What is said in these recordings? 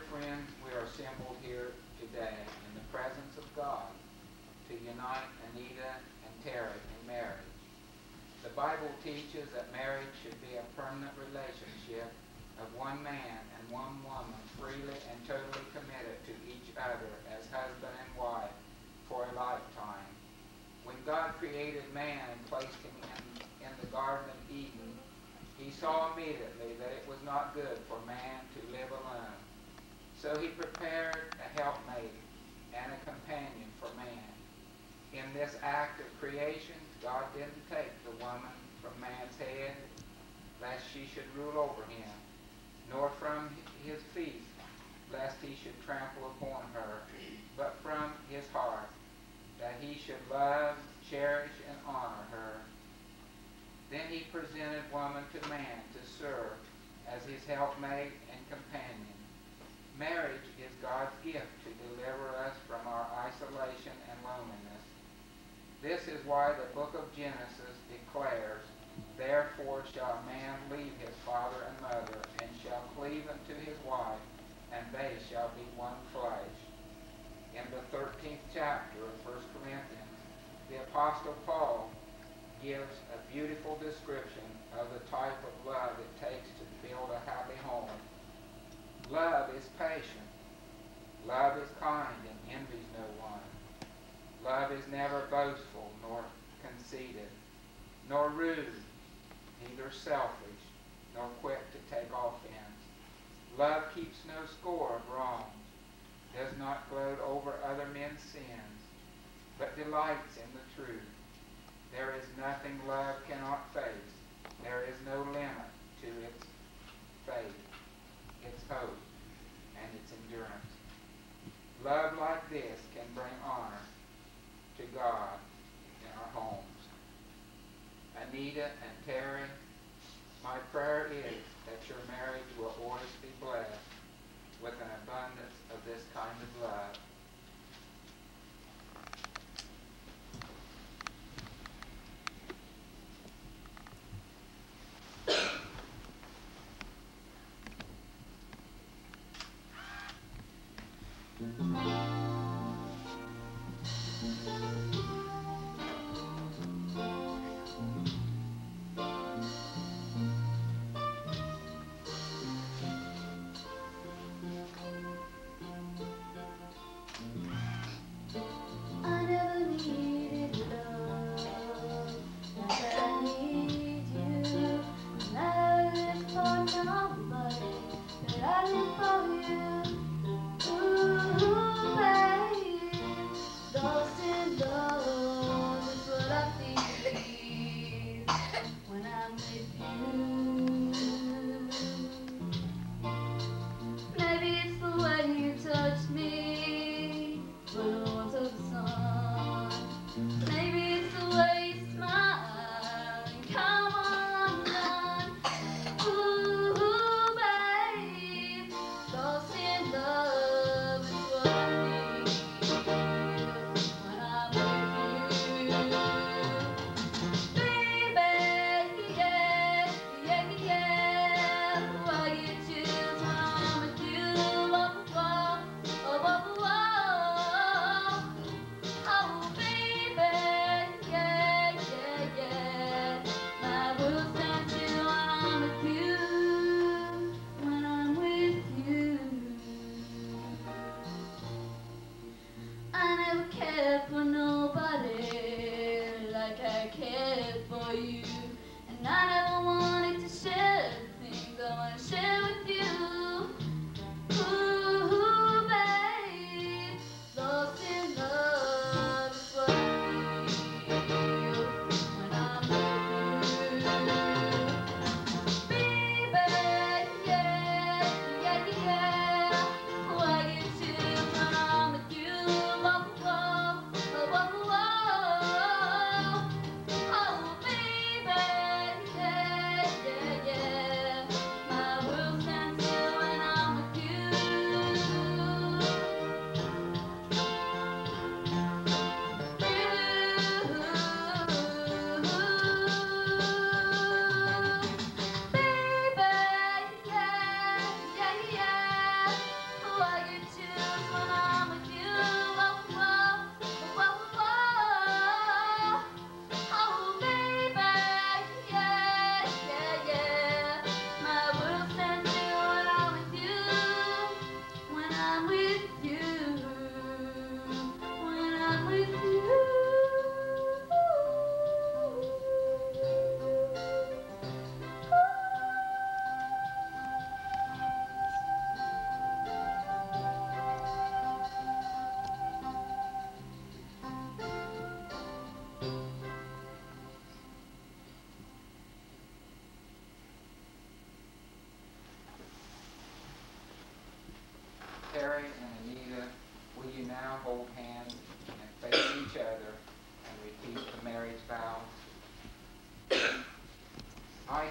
friends, we are assembled here today in the presence of God to unite Anita and Terry in marriage. The Bible teaches that marriage should be a permanent relationship of one man and one woman freely and totally committed to each other as husband and wife for a lifetime. When God created man and placed him in the Garden of Eden, he saw immediately that it was not good for man to live alone. So he prepared a helpmate and a companion for man. In this act of creation, God didn't take the woman from man's head, lest she should rule over him, nor from his feet, lest he should trample upon her, but from his heart, that he should love, cherish, and honor her. Then he presented woman to man to serve as his helpmate and companion. Marriage is God's gift to deliver us from our isolation and loneliness. This is why the book of Genesis declares, "Therefore shall a man leave his father and mother, and shall cleave unto his wife, and they shall be one flesh." In the 13th chapter of 1 Corinthians, the Apostle Paul gives a beautiful description of the type of love it takes to build a happy home. Love is patient. Love is kind and envies no one. Love is never boastful, nor conceited, nor rude, neither selfish, nor quick to take offense. Love keeps no score of wrongs, does not gloat over other men's sins, but delights in the truth. There is nothing love cannot face. There is no limit to its faith, its hope, and its endurance. Love like this can bring honor to God in our homes. Anita and Terry, my prayer is that your marriage will always be blessed with an abundance of this kind of love.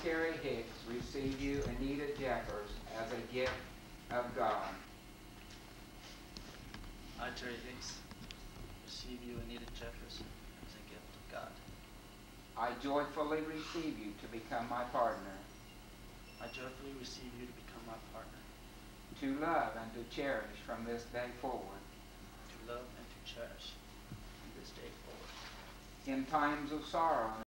Terry Hicks, receive you, Anita Jeffers, as a gift of God. I, Terry Hicks, receive you, Anita Jeffers, as a gift of God. I joyfully receive you to become my partner, I joyfully receive you to become my partner, to love and to cherish from this day forward. to love and to cherish from this day forward. In times of sorrow and